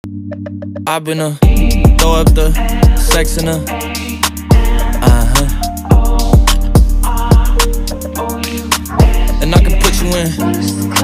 I been throw up the sex in her. And I can put you in